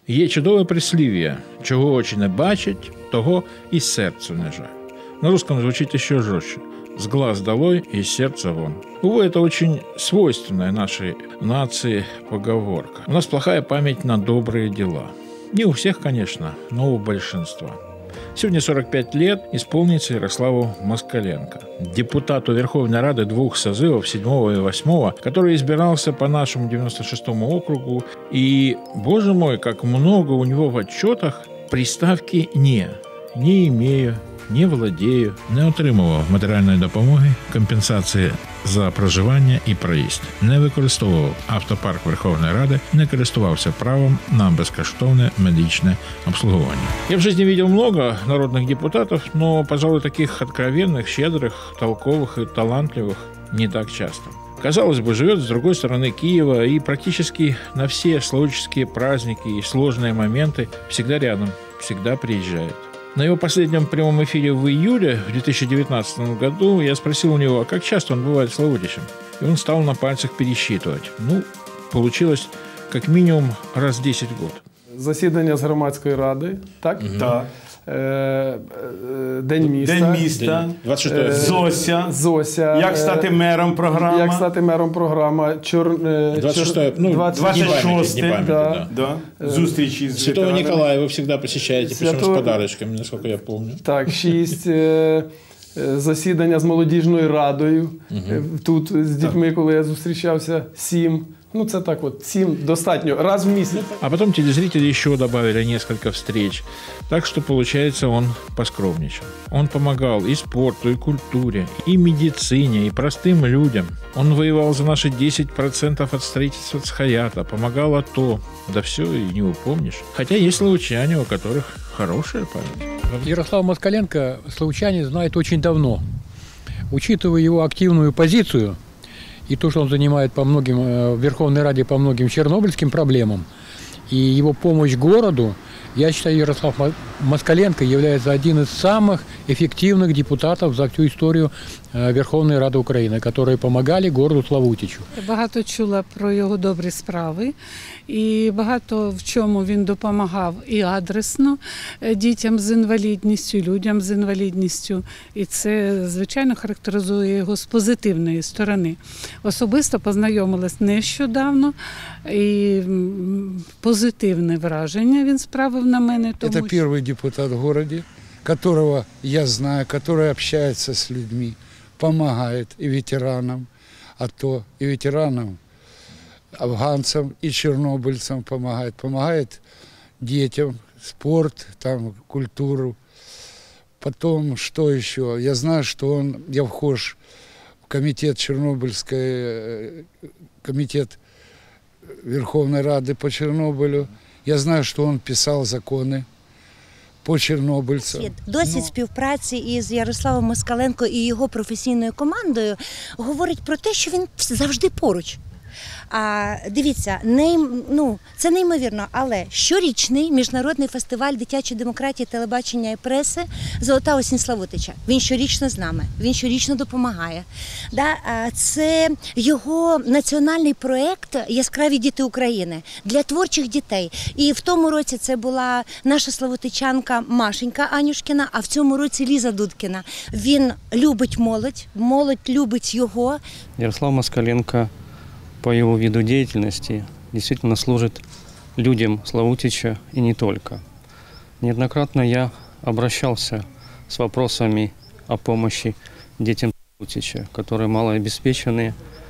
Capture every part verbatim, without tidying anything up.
Є чудове прислів'я: чого очі не бачать, того і серцю не жаль. На русском звучит еще жестче: с глаз долой и из сердца вон. Увы, это очень свойственная нашей нации поговорка. У нас плохая память на добрые дела. Не у всех, конечно, но у большинства. Сегодня сорок пять лет исполнится Ярославу Москаленко, депутату Верховной Рады двух созывов, седьмого и восьмого, который избирался по нашему девяносто шестому округу. И, боже мой, как много у него в отчетах приставки «не». «Не имею», «не владею», не отримував матеріальної допомоги, компенсації за проживання і проїзд, не використовував автопарк Верховної Ради, не користувався правом на безкоштовне медичне обслуговування. Я в жизни видел много народных депутатов, но, пожалуй, таких откровенных, щедрых, толковых и талантливых не так часто. Казалось бы, живет с другой стороны Киева и практически на все словеческие праздники и сложные моменты всегда рядом, всегда приезжает. На его последнем прямом эфире в июле в две тысячи девятнадцатом году я спросил у него, а как часто он бывает в Славутиче. И он стал на пальцах пересчитывать. Ну, получилось как минимум раз в десять в год. Засідання з громадської ради, так? Угу. Так. Е, День міста. День міста. двадцять шостого. Зося. Зося. Як стати мером програма. Як стати мером програма. Чор... двадцять шостого. Ну, двадцять шостого. Да. Да. Зустрічі з Святого ветеранами. Николая вы всегда посещаете, причем Святого... с подарочками, насколько я помню. Так, шість. Е... Засідання з молодіжною радою. Угу. Тут з дітьми, так. Коли я зустрічався, сім. Ну, це так вот, сім достатньо, раз в месяц. А потом телезрители еще добавили несколько встреч. Так что, получается, он поскромничал. Он помогал и спорту, и культуре, и медицине, и простым людям. Он воевал за наши десять процентов от строительства Цхаята, помогал АТО. Да все и не упомнишь. Хотя есть славутчане, у которых хорошая память. Ярослав Москаленко славутчане знает очень давно. Учитывая его активную позицию, и то, что он занимает по многим, в Верховной Раде по многим чернобыльским проблемам, и его помощь городу, я считаю, Ярослав Москаленко является один из самых эффективных депутатов за всю историю Верховної Ради України, які допомагали городу Славутичу. Багато чула про його добрі справи, і багато в чому він допомагав і адресно дітям з інвалідністю, людям з інвалідністю. І це, звичайно, характеризує його з позитивної сторони. Особисто познайомилась нещодавно, і позитивне враження він справив на мене. Тому... Это первый депутат в городе, которого я знаю, который общается с людьми, помогает и ветеранам АТО, и ветеранам, афганцам, и чернобыльцам помогает. Помогает детям, спорт, там, культуру. Потом, что еще? Я знаю, что он, я вхож в комитет Чернобыльской, комитет Верховной Рады по Чернобылю. Я знаю, что он писал законы по чорнобильцям. Досвід співпраці із Ярославом Москаленко і його професійною командою говорить про те, що він завжди поруч. А дивіться, не, ну, це неймовірно, але щорічний міжнародний фестиваль дитячої демократії, телебачення і преси «Золота осінь Славутича». Він щорічно з нами, він щорічно допомагає. Да? Це його національний проєкт «Яскраві діти України» для творчих дітей. І в тому році це була наша славутичанка Машенька Анюшкіна, а в цьому році Ліза Дудкіна. Він любить молодь, молодь любить його. Ярослав Москаленко по его виду деятельности действительно служит людям Славутича и не только. Неоднократно я обращался с вопросами о помощи детям Славутича, которые малообеспеченные,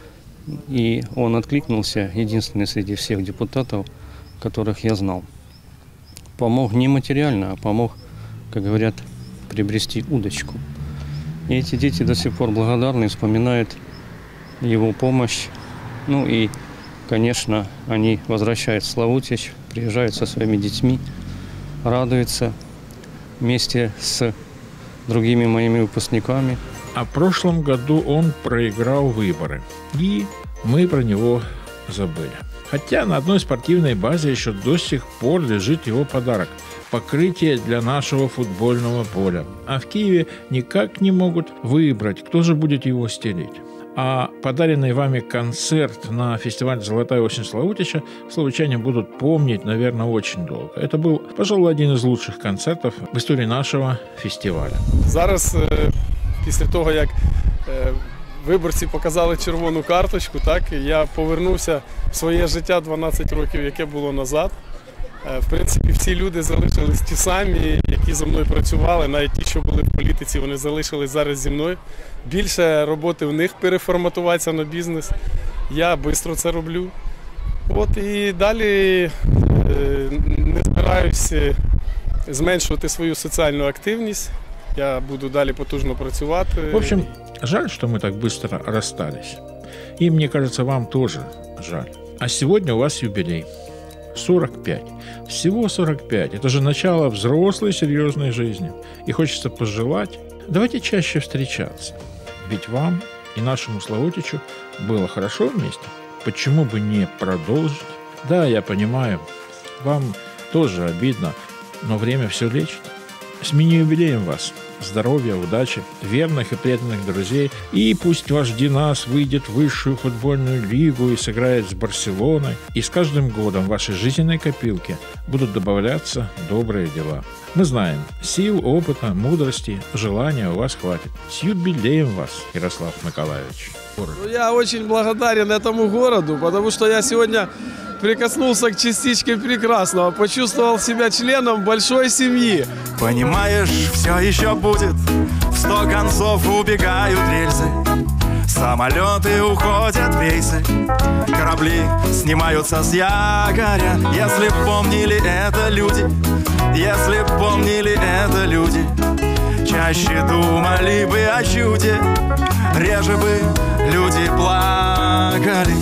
и он откликнулся, единственный среди всех депутатов, которых я знал. Помог не материально, а помог, как говорят, приобрести удочку. И эти дети до сих пор благодарны, вспоминают его помощь. Ну и, конечно, они возвращаются в Славутич, приезжают со своими детьми, радуются вместе с другими моими выпускниками. А в прошлом году он проиграл выборы, и мы про него забыли. Хотя на одной спортивной базе еще до сих пор лежит его подарок – покрытие для нашего футбольного поля. А в Киеве никак не могут выбрать, кто же будет его стелить. А подаренный вами концерт на фестивале «Золотая осень» Славутича славутчане будут помнить, наверное, очень долго. Это был, пожалуй, один из лучших концертов в истории нашего фестиваля. Зараз, після того, як виборці показали червону карточку, так, я повернувся в своє життя дванадцять років, яке було назад. В принципі, всі люди залишились ті самі, які зі мною працювали, навіть ті, що були в політиці, вони залишились зараз зі мною. Більше роботи в них переформатуватися на бізнес. Я швидко це роблю. От і далі не збираюся зменшувати свою соціальну активність. Я буду далі потужно працювати. В общем, жаль, что мы так быстро расстались. И, мне кажется, вам тоже жаль. А сегодня у вас юбилей. сорок пять. Всего сорок пять. Это же начало взрослой, серьезной жизни. И хочется пожелать, давайте чаще встречаться. Ведь вам и нашему Славутичу было хорошо вместе. Почему бы не продолжить? Да, я понимаю, вам тоже обидно, но время все лечит. С мини-юбилеем вас. Здоровья, удачи, верных и преданных друзей. И пусть ваш Динас выйдет в высшую футбольную лигу и сыграет с Барселоной. И с каждым годом в вашей жизненной копилке будут добавляться добрые дела. Мы знаем, сил, опыта, мудрости, желания у вас хватит. С юбилеем вас, Ярослав Николаевич. Ну, я очень благодарен этому городу, потому что я сегодня прикоснулся к частичке прекрасного, почувствовал себя членом большой семьи. Понимаешь, все еще будет, в сто концов убегают рельсы, самолеты уходят в рейсы, корабли снимаются с якоря. Если б помнили это люди, если б помнили это люди, чаще думали бы о чуде, реже бы люди плакали.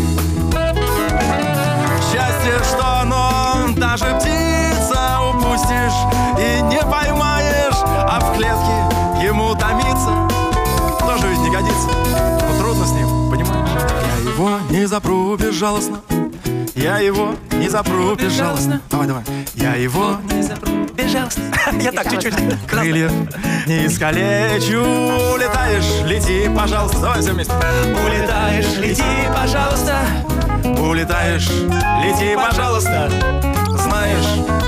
Счастье, что оно даже птица упустишь и не поймаешь, а в клетке ему томиться тоже ведь не годится. Но трудно с ним, понимаешь? Я его не запру безжалостно, я его не запру безжалостно. Давай, давай. Я его не запру безжалостно. Я так чуть-чуть. Крыльев не искалечу. Улетаешь, лети, пожалуйста. Давай все вместе. Улетаешь, лети, пожалуйста. Улетаешь, лети, пожалуйста. Знаешь,